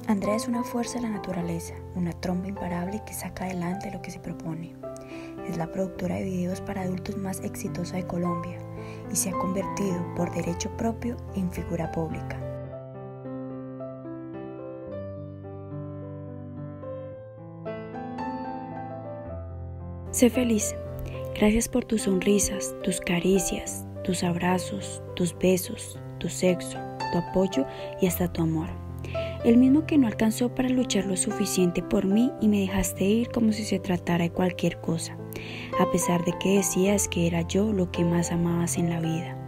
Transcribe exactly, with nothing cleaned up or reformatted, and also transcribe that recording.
Andrea es una fuerza de la naturaleza, una tromba imparable que saca adelante lo que se propone. Es la productora de videos para adultos más exitosa de Colombia y se ha convertido, por derecho propio, en figura pública. Sé feliz. Gracias por tus sonrisas, tus caricias, tus abrazos, tus besos, tu sexo, tu apoyo y hasta tu amor. El mismo que no alcanzó para luchar lo suficiente por mí y me dejaste ir como si se tratara de cualquier cosa, a pesar de que decías que era yo lo que más amabas en la vida.